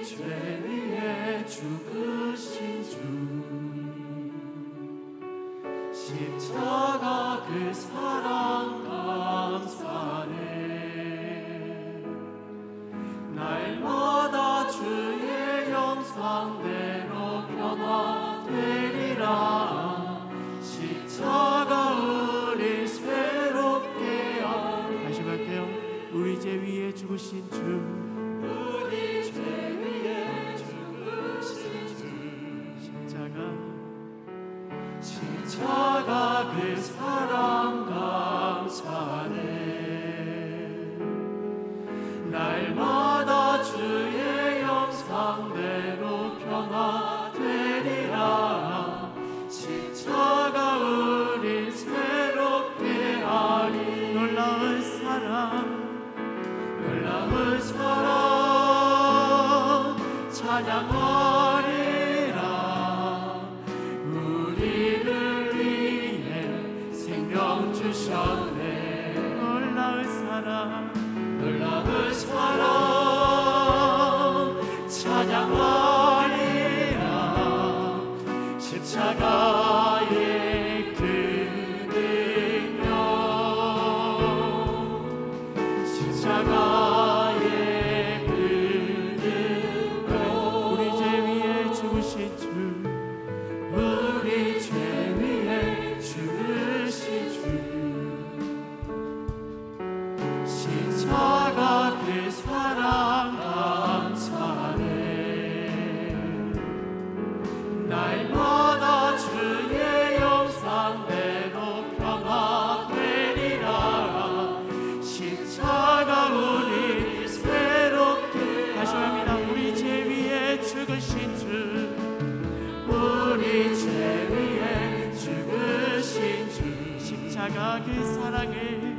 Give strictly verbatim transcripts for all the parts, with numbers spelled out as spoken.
죄 위해 죽으신 주 십자가 그 사랑 감사네. 날마다 주의 형상대로 변화되리라. 십자가 우리 새롭게 하리. 다시 갈게요. 우리 죄 위에 죽으신 주 우리 죄 위에 죽으신 주 십자가 십자가 그 사랑 감사네. 날마다 주의 형상대로 변화되리라. 십자가 우리 새롭게 하리. 놀라운 사랑 놀라운 사랑 찬양하리라. 우리를 위해 생명 주셨네. 놀라운 사랑 놀라운 사랑 찬양하리라. 십자가의 그 능력 십자가의 그 능력 우리 죄 위에 죽으신 주 우리 죄 위에 죽으신 주 십자가 그 사랑 감사네. 날마다 주의 형상대로 변화되리라. 십자가 우리 새롭게 다시 합니다. 우리 죄 위에 죽으신 주 우리 죄 위에 죽으신 주 십자가 그 사랑에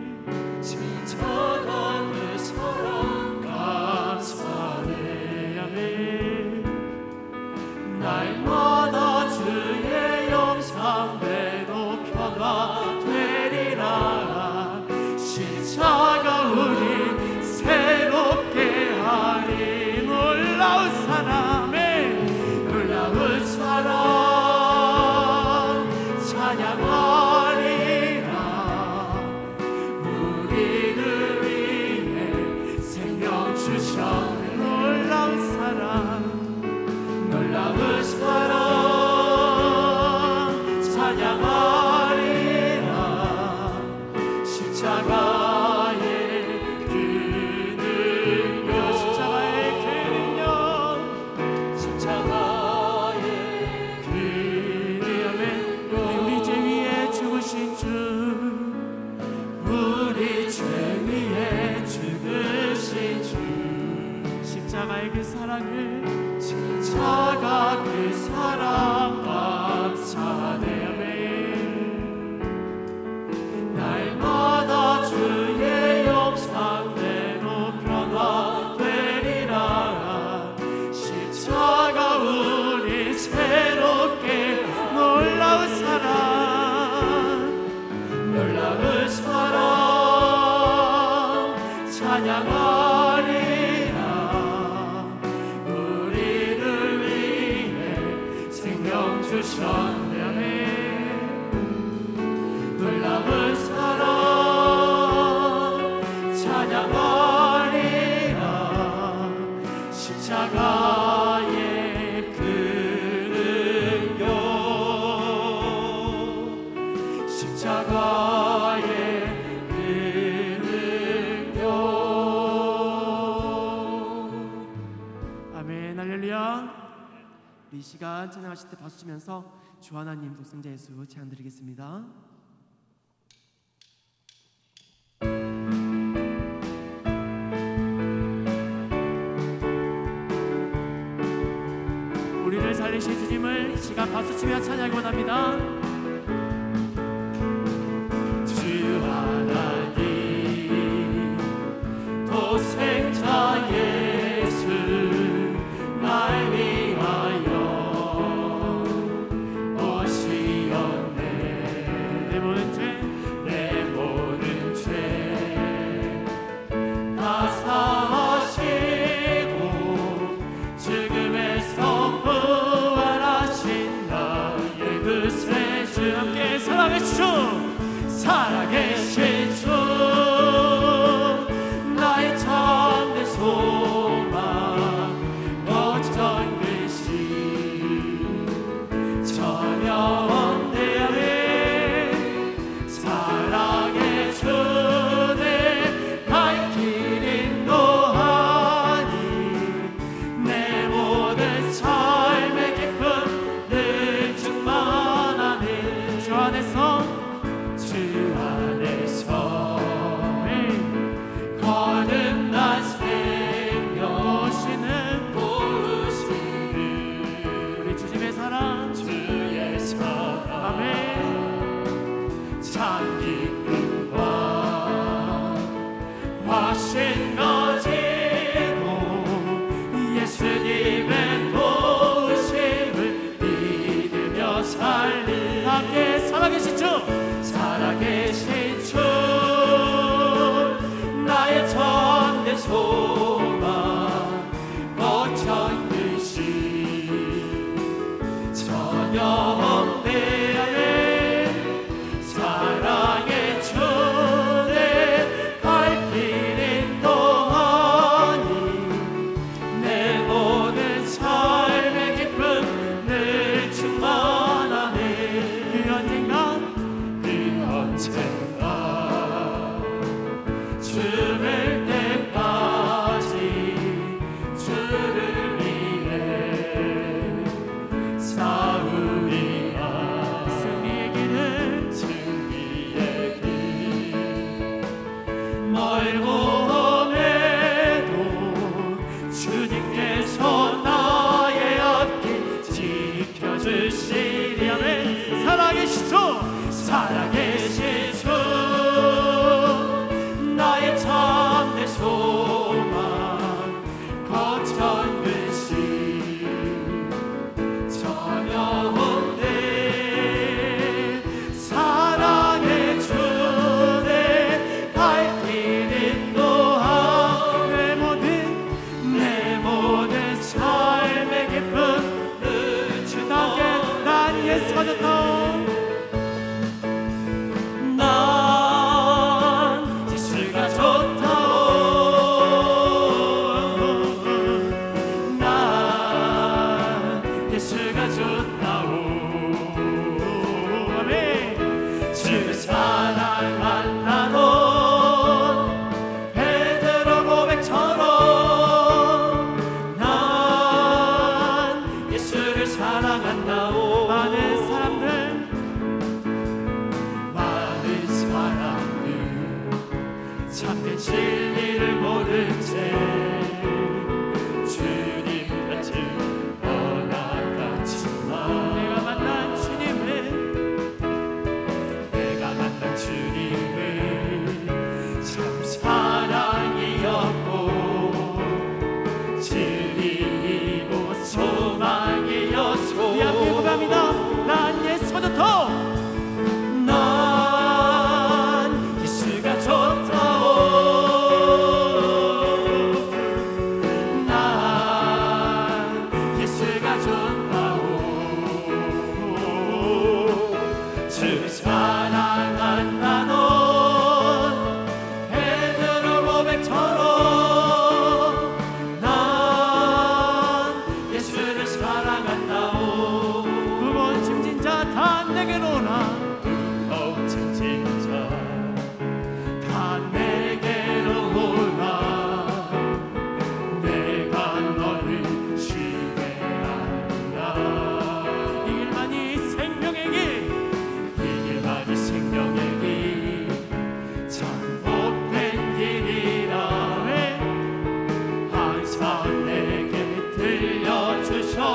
십자가 그 사랑 감사네. 아멘. 날마다 주의 형상대로 변화되리라. 십자가 우리 새롭게 하리. 놀라운 사랑에 놀라운 사랑 찬양하리라. 우리를 위해 생명 주셨네. 놀라운 사랑 놀라운 사랑 찬양하리라. 십자가의 그 능력 십자가의 그 능력 십자가의 그 능력 우리 죄 위에 죽으신 주 우리 죄 위에 죽으신 주 십자가의 그 사랑을 십자가 그 사랑 감사네. 날마다 주의 형상대로 변화되리라. 십자가 우리 새롭게 놀라운 사랑 놀라운 사랑 찬양하리라. 우리를 위해 생명 주셨네. 놀라운 사랑 찬양하리라. 십자가의 그 능력 십자가의 그 능력. 아멘. 할렐루야. 이 시간 찬양하실 때 박수 치면서 주 하나님 독생자 예수 찬양 드리겠습니다. 우리를 살리신 주님을 이 시간 박수 치며 찬양하기 원합니다. 주 하나님 독생자 예수 날 위하여 오시었네. 내 모든 죄 내 모든 죄 다 사하시고 주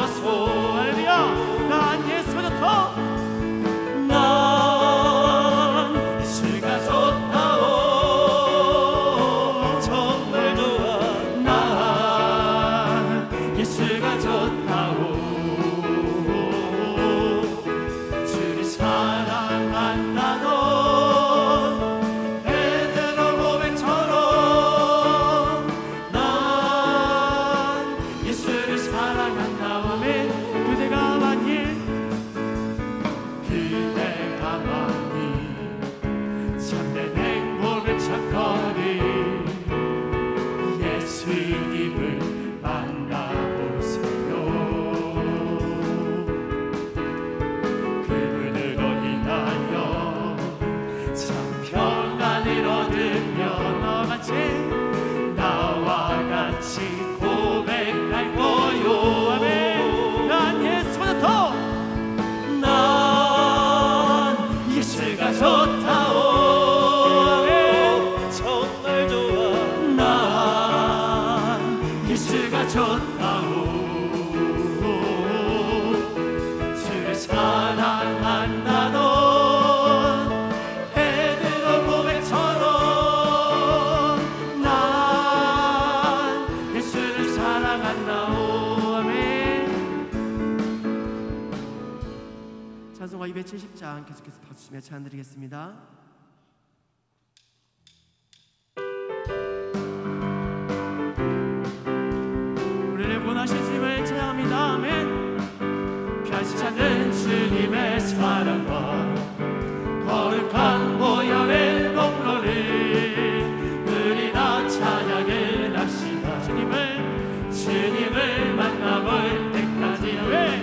주소서. 할렐루야. 난 예수보다 더 난 예수가 좋다오. 정말 좋아. 난 예수가 좋다오. 주를 사랑한다 넌 베드로 고백처럼 난 예수를 사랑한다. 아멘. 그대가 만일 그대가 만일 참된 행복을 찾거니 예수님을 만나보세요. 그분으로 인하여 참 평안을 얻으며 너같이 나와 같이 고백할 거요. 아멘. 난 예수보다 더 난 예수가 좋다오. 정말 좋아. 난 예수가 좋다오. 주를 사랑한다 넌 베드로 고백처럼 난 예수를 사랑한다오. 아멘. 찬송가 이백칠십 장 계속해서 박수치며 찬양 드리겠습니다. 우리를 원하신 주님을 찬양합니다. 아멘. 변치 않는 주님의 사랑과 거룩한 보혈의 공로를 우리 다 찬양을 합시다. 주님을 주님을 만나볼 때까지 왜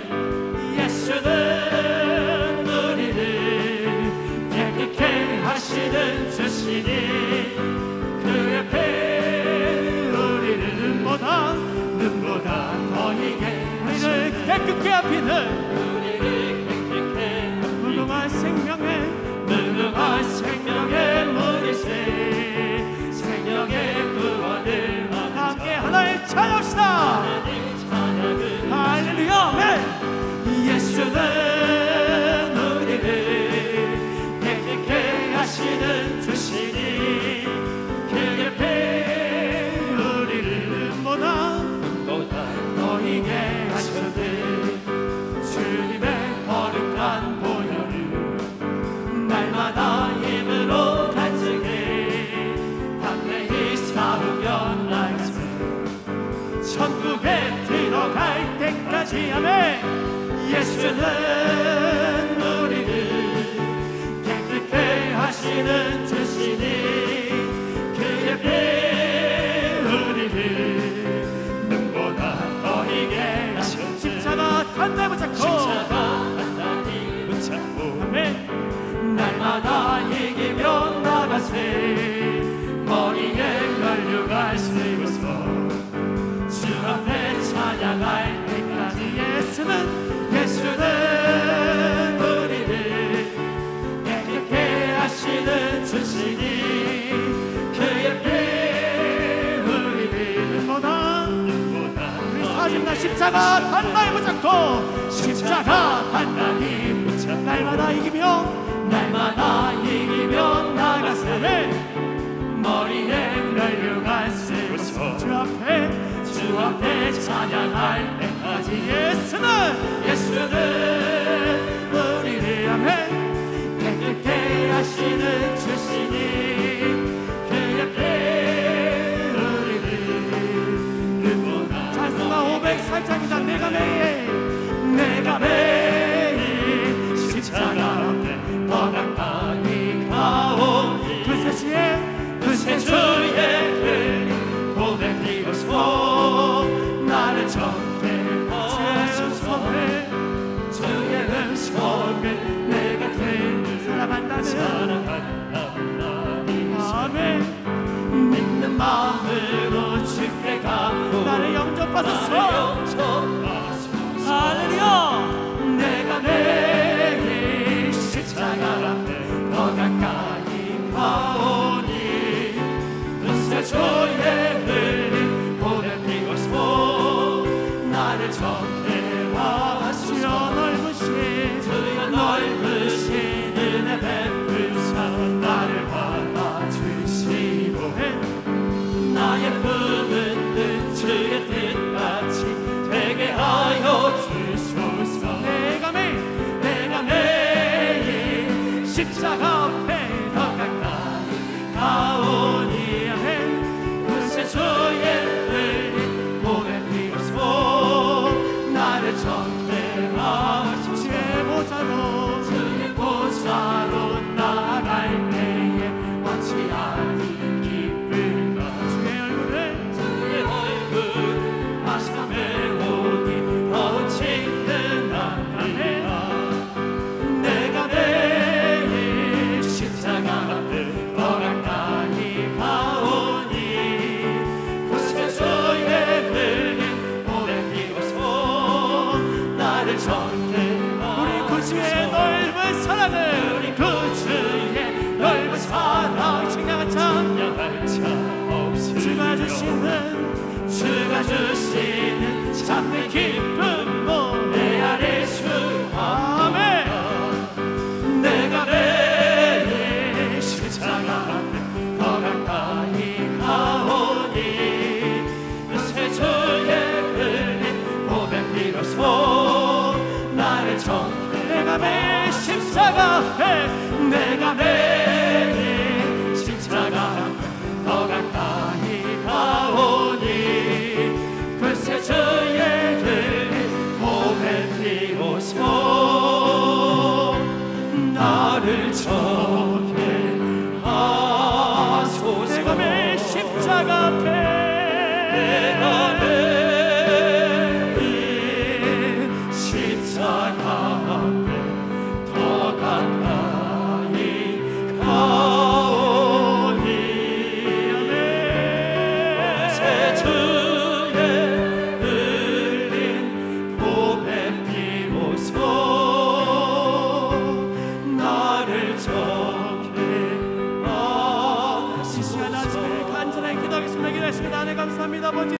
예수는 우리를 깨끗게 하시는 주시니 그 옆에 우리를 눈보다 눈보다 더 이게 우리를 깨끗게 하피는 우리를 깨끗게 무궁한 생명의 무궁한 생명의 문이세 생명의 구원을 함께 하나님 찬양합시다. 찬양을 할렐루야. 아멘. 예수는 우리를 깨끗게 하시는 주시니 그 옆에 우리를 눈보다 눈보다 더 이게 하셨네. 주님의 거룩한 보혈을 날마다 힘으로 간증해 담대히 싸우며 나가서 천국에 들어갈 때까지. 아멘. 예수는 우리를 깨끗게 하시는 주시니 그 옆에 우리를 눈보다 더 이게 하셨네. 십자가 단단히 붙잡고 십자가 단단히 붙잡고 아멘. 날마다 이기며 나가세. 머리에 면류가 쓰고서 주 앞에 찬양할 때까지. 예수는 예수는 우리를 깨끗게 하시는 주시니 그 옆에 우리를 눈보다 눈보다 우리 더 사십날 십자가 단단히 붙잡고 십자가 단단히 붙잡고 날마다 이기며 날마다 이기며 나가세. 아멘. 머리에 면류가 쓰고서 주 앞에 주 앞에 찬양할 때까지. 예수는 예수는 우리를 아멘 깨끗게 하시는 주시니 그 옆에 우리를 눈보다 찬송가 오백사 장이다. 내가 매일 내가 매일 십자가 앞에 더 가까이 가오니 그 세시에 그새 주의 흘린 고백 이곳으로 나를 전대하소서. 주의 음성을 내가 듣는 사랑한다는 사랑한다는 아멘. 믿는 마음으로 주께 가고 나를 영접하소서. 나를 영접하소서. 할렐루야. 내가 매일 십자가 앞에 더 가까이 가오니 은세 주의 흘린 고백 이곳으로 나를 전대하소서. 품은 듯 주의 뜻같이 되게 하여 주소서. 내가 매일 내가 매일 십자가 앞에 더 가까이 가오니 그새 주의 흘린 몸의 피로 나를 정죄하시고 주의 보좌로 주의 보좌로 나갈 때에 원치 않은 기쁨과 주의 얼굴을 주의 얼굴 아시함에 오니 더욱 친근하리라. 내가 매일 십자가 앞에 더 가까이 가오니 그새 주의 흘린 몸의 피로 나를 정죄하시고 우리 그 주의 넓은 사랑을 우리 그 주의 넓은 사랑 증명한 참 찬양할 자 없으리라. 주가 주시는 주가 주시는 참된 기쁨 내 안에 주 아멘. 내가 매일 십자가 앞에 더 가까이 가오니 그새 주의 흘린 보배 피로써 나를 정죄. 내가 매일 십자가 앞에 내가 매일 십자가 앞에 더 가까이 가오니 글쎄 주의 흘린 보배 피로써 나를 정죄 하소서. 내가 매일 십자가 앞에 내가 매일 십자가 앞에 더 가까이 가오니 새 주의 흘린 보배 피로써 나를 정죄 이 시간 아침에 간절하게 기도하겠습니다. 기도했습니다. 하나님 감사합니다. 아버지.